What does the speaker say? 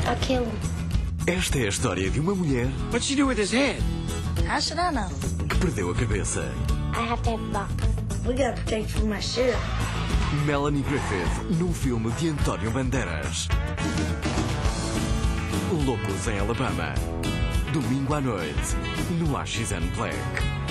I'll kill him. Esta é a história de uma mulher What'd she do with his head? How should I know? que perdeu a cabeça. I have to have a box. We gotta protect you from my sheriff. Melanie Griffith, num filme de António Bandeiras. Loucos em Alabama. Domingo à noite, no AXN Black.